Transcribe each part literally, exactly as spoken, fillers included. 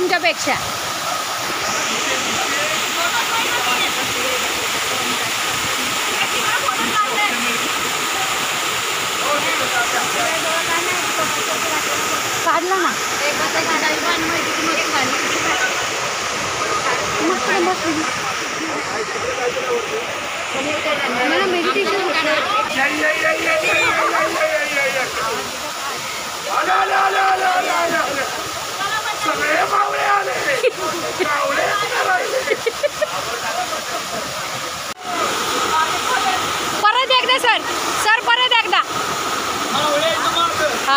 तुमच्यापेक्षा. काढला ना मला मेडिटेशन परत एकदा सर सर परत एकदा हा.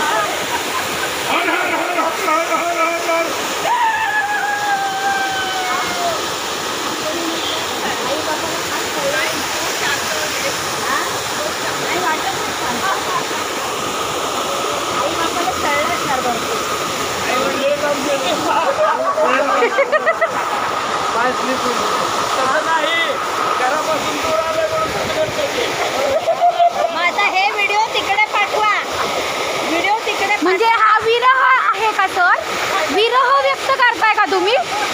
माझा हे व्हिडिओ तिकडे पाठवा. व्हिडिओ तिकडे म्हणजे हा विरह आहे का सर? विरह व्यक्त करताय का तुम्ही?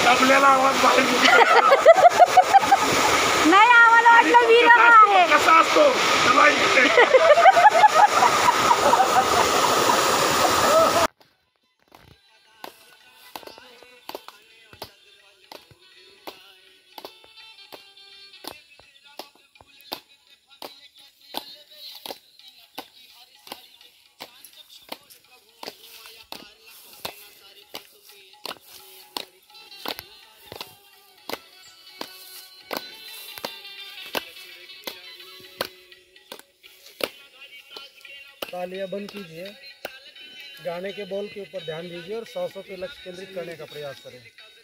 नाही आम्हाला वाटलं विरह आहे. कसा असतो तालियां बंद कीजिए, गाने के बोल के ऊपर ध्यान दीजिए और सौ सौ पे लक्ष्य केंद्रित करने का प्रयास करें.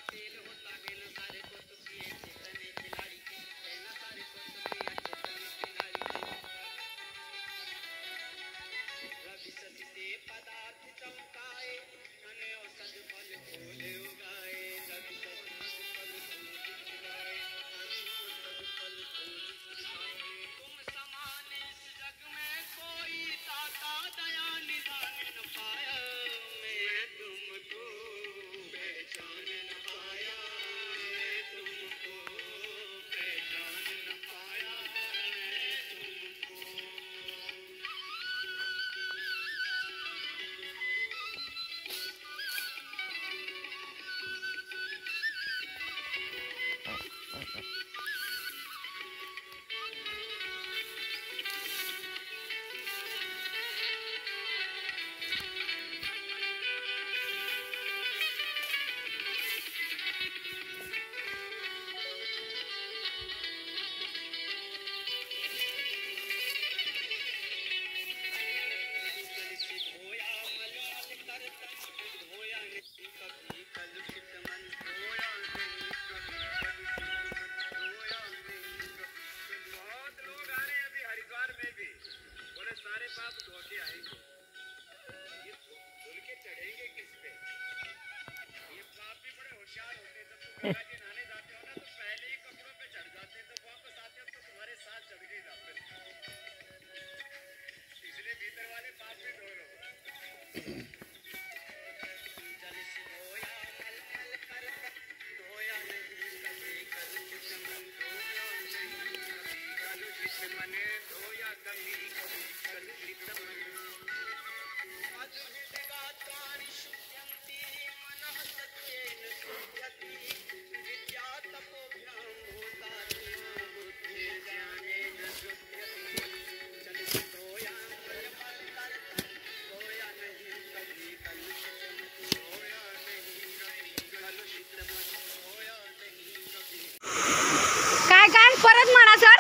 परत म्हणा सर.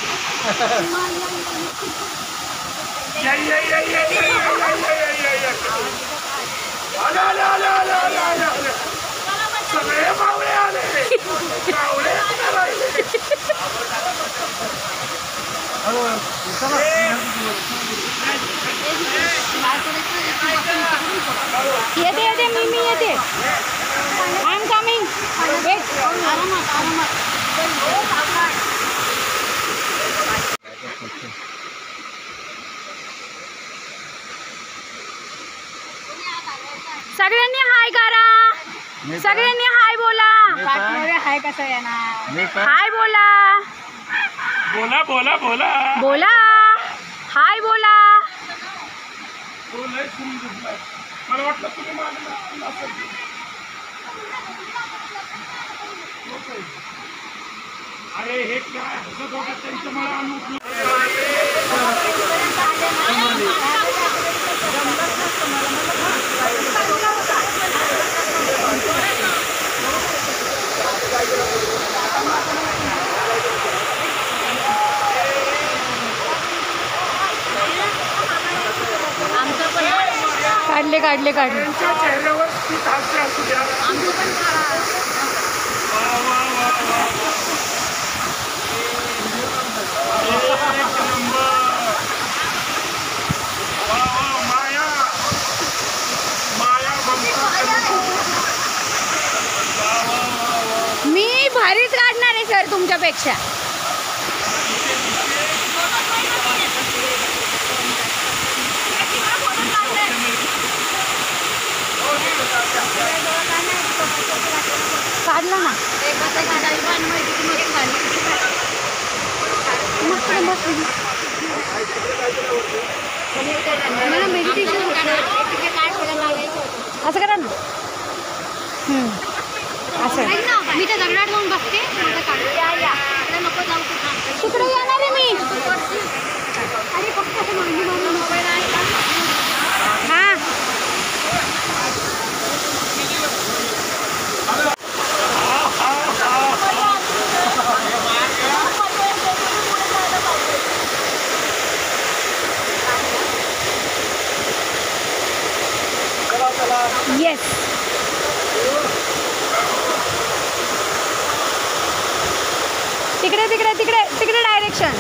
येते येते मी मी येते. I am coming. वेट आरामात आरामात. सगळ्यांनी हाय करा. सगळ्यांनी हाय बोला. हाय कसं येणार? हाय बोला बोला बोला बोला बोला हाय बोला. मला वाटलं तुम्ही माझं अरे हे काय हसत होतं त्यांचं मला अनुभव. काढले काढले काढले. त्यांच्या चेहऱ्यावर स्थित हास्य असू द्या. वा वा वा वा एक नंबर. वा वा माया माया बंका. वा वा वा वा. मी भारीच काढणार आहे सर तुमच्यापेक्षा. काढला ना मेडिटेशन असं करा ना. असं मी त्या दगडात जाऊन बसते. तिकडे येणार आहे मी. हां येस. तिकडे तिकडे तिकडे तिकडे डायरेक्शन.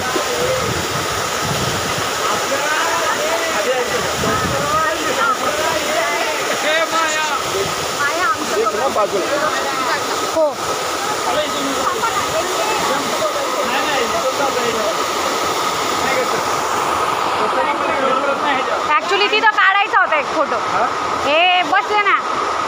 हो ऍक्च्युली तिथं काढायचा होता एक फोटो. हे बसले ना.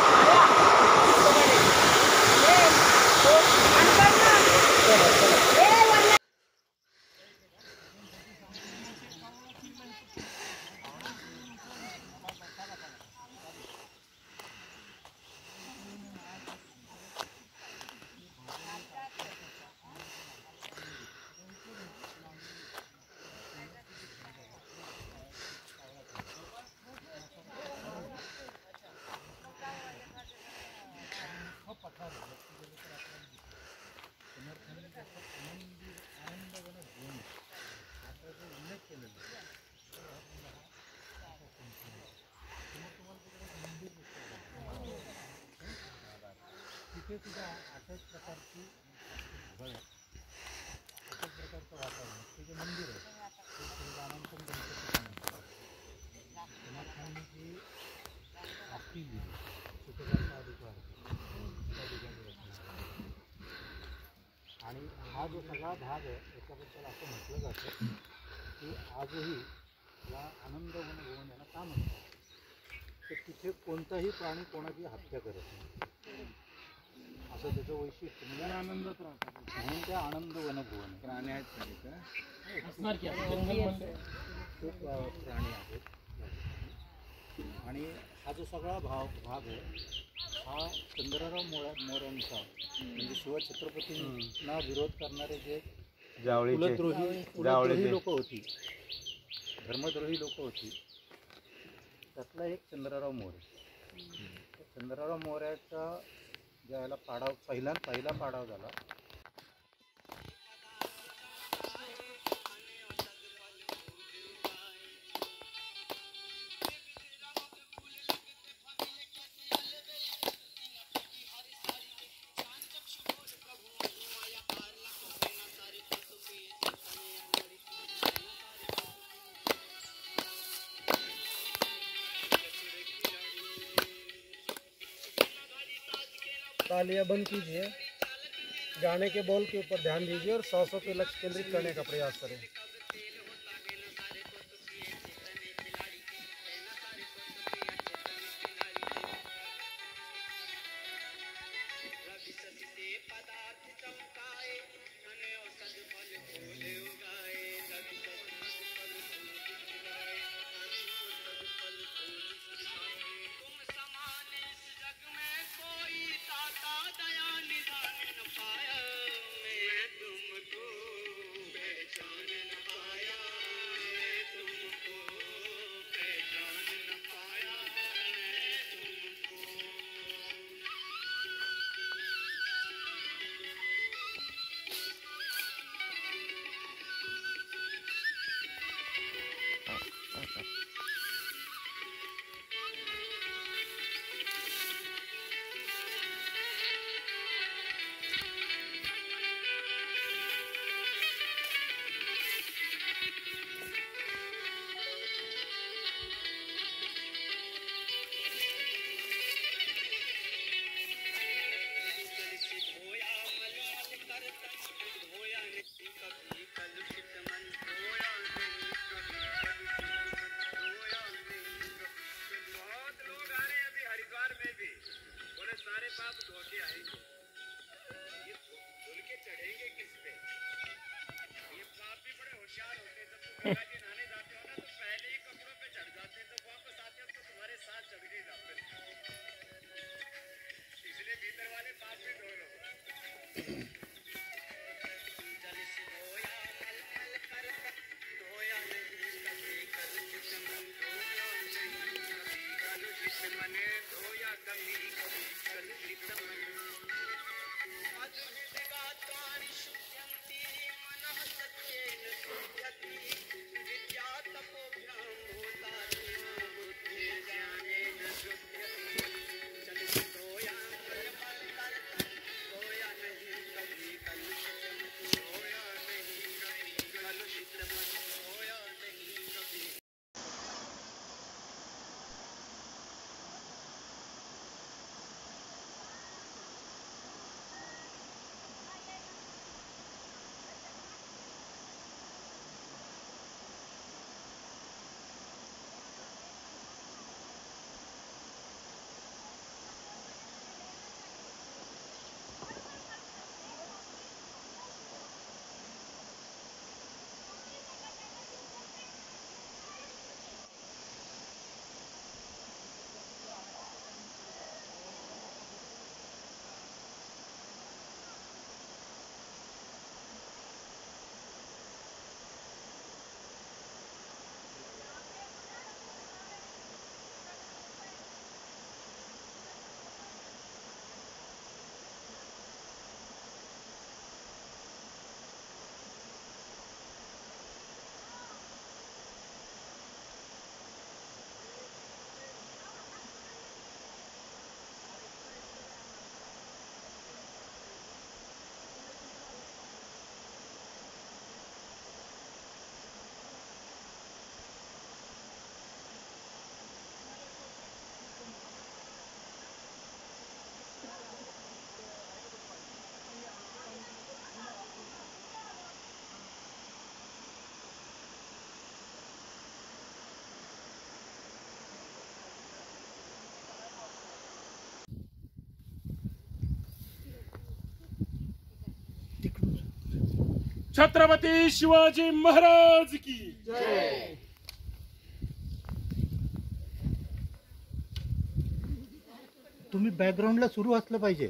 तिथे सुद्धा अशाच प्रकारची घळ अशाच प्रकारचं वातावरण ते जे मंदिर आहे ते श्रीरामांचं गणपती कुमारखांनी जी आरती लिहिली सुखदाचा अधिकार आणि हा जो सगळा भाग आहे याच्याबद्दल असं म्हटलं जातं की आजही या आनंदवन भवन यांना का म्हणतात तर तिथे कोणताही प्राणी कोणाची हत्या करत नाही असं त्याचं वैशिष्ट्य म्हणजे आनंदात राहतात म्हणून ते आनंद वनभवन प्राणी आहेत खूप प्राणी आहेत आणि हा जो सगळा भाव भाग आहे हा चंद्रराव मोळा मोऱ्यांचा म्हणजे शिवछत्रपतींना विरोध करणारे जे कुलद्रोही कुलद्रोही लोक होती धर्मद्रोही लोक होती त्यातला एक चंद्रराव मोरे. चंद्रराव मोऱ्याचा ज्यावेळेला पाडाव पहिला पहिला पाडाव झाला तालियां बंद कीजिए. गाने के बोल के ऊपर ध्यान दीजिए और सौ सौ पे लक्ष्य केंद्रित करने का प्रयास करें. छत्रपती शिवाजी महाराज की जय। तुम्ही बॅकग्राऊंडला सुरू असलं पाहिजे.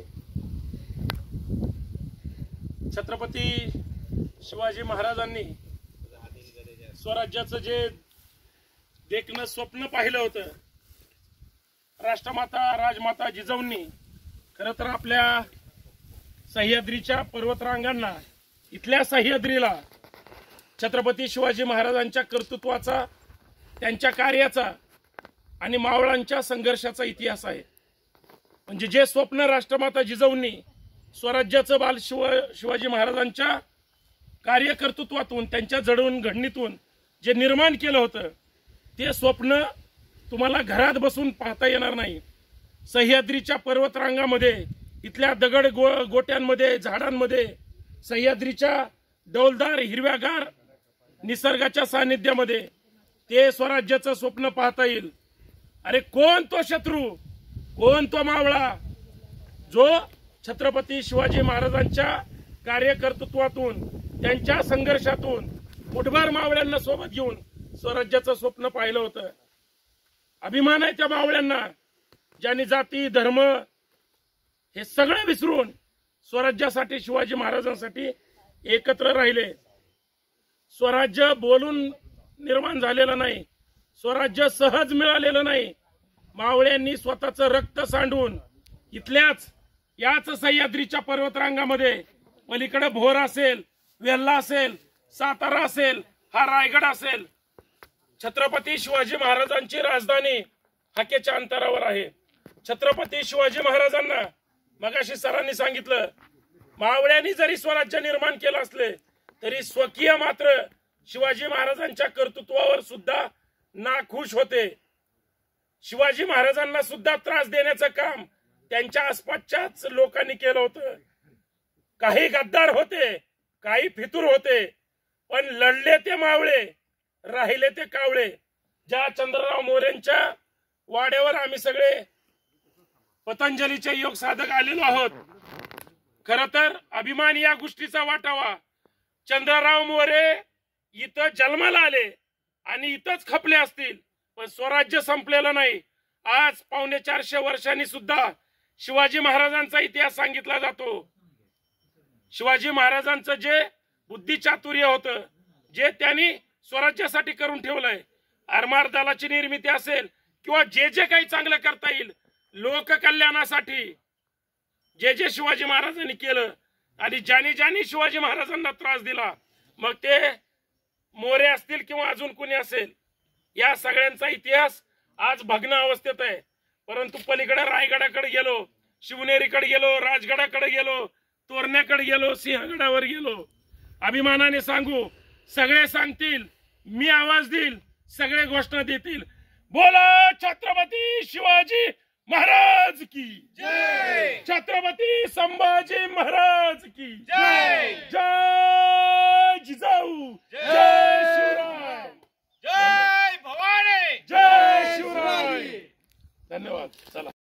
छत्रपती शिवाजी महाराजांनी स्वराज्याचं जे देखणं स्वप्न पाहिलं होतं, राष्ट्रमाता राजमाता जिजाऊंनी खरं तर आपल्या सह्याद्रीच्या पर्वतरांगांना, इथल्या सह्याद्रीला छत्रपती शिवाजी महाराजांच्या कर्तृत्वाचा, त्यांच्या कार्याचा आणि मावळांच्या संघर्षाचा इतिहास आहे. म्हणजे जे स्वप्न राष्ट्रमाता जिजाऊंनी स्वराज्याचं बाल शिव शिवाजी महाराजांच्या कार्यकर्तृत्वातून, त्यांच्या जडवून घडणीतून जे निर्माण केलं होतं, ते स्वप्न तुम्हाला घरात बसून पाहता येणार नाही. सह्याद्रीच्या पर्वतरांगामध्ये, इथल्या दगड गो गोट्यांमध्ये, झाडांमध्ये, सह्याद्रीच्या डौलदार हिरव्यागार निसर्गाच्या सानिध्यामध्ये ते स्वराज्याचं स्वप्न पाहता येईल. अरे कोण तो शत्रू, कोण तो मावळा जो छत्रपती शिवाजी महाराजांच्या कार्यकर्तृत्वातून, त्यांच्या संघर्षातून मुठभर मावळ्यांना सोबत घेऊन स्वराज्याचं स्वप्न पाहिलं होतं. अभिमान आहे त्या मावळ्यांना, ज्यांनी जाती, धर्म, हे सगळं विसरून स्वराज्यासाठी, शिवाजी महाराजांसाठी एकत्र राहिले. स्वराज्य बोलून निर्माण झालेलं नाही, स्वराज्य सहज मिळालेलं नाही. मावळ्यांनी स्वतःचं रक्त सांडून इथल्याच याच सह्याद्रीच्या पर्वतरांगामध्ये, पलीकडे भोर असेल, वेल्हा असेल, सातारा असेल, हा रायगड असेल, छत्रपती शिवाजी महाराजांची राजधानी हाकेच्या अंतरावर आहे. छत्रपती शिवाजी महाराजांना मगाशी सरांनी सांगितलं, मावळ्यांनी जरी स्वराज्य निर्माण केलं असले तरी स्वकीय मात्र शिवाजी महाराजांच्या कर्तृत्वावर सुद्धा नाखुश होते. शिवाजी महाराजांना सुद्धा त्रास देण्याचं काम त्यांच्या आसपासच्याच लोकांनी केलं होतं. काही गद्दार होते, काही फितूर होते, पण लढले ते मावळे, राहिले ते कावळे. ज्या चंद्रराव मोरेंच्या वाड्यावर आम्ही सगळे पतंजलीचे योग साधक आलेलो आहोत, खर तर अभिमान या गोष्टीचा वाटावा. चंद्रराव मोरे इथं जन्माला आले आणि इथंच खपले असतील, पण स्वराज्य संपलेलं नाही. आज पावणे चारशे वर्षांनी सुद्धा शिवाजी महाराजांचा इतिहास सांगितला जातो. शिवाजी महाराजांचं जे बुद्धिचातुर्य होतं, जे त्यांनी स्वराज्यासाठी करून ठेवलंय, आरमार दलाची निर्मिती असेल किंवा जे जे काही चांगलं करता येईल लोककल्याणासाठी, जे जे शिवाजी महाराजांनी केलं आणि ज्याने ज्याने शिवाजी महाराजांना त्रास दिला, मग ते मोरे असतील किंवा अजून कोणी असेल, या सगळ्यांचा इतिहास आज भग्न अवस्थेत आहे. परंतु पलीकडे रायगडाकडे गेलो, शिवनेरीकडे गेलो, राजगडाकडे गेलो, तोरण्याकडे गेलो, सिंहगडावर गेलो, अभिमानाने सांगू, सगळे सांगतील, मी आवाज देईल, सगळे घोषणा देतील, बोला छत्रपती शिवाजी महाराज की जय, छत्रपती संभाजी महाराज की जय, जय जिजाऊ, जय शिवराय, जय भवानी, जय शिवराय. धन्यवाद. चला.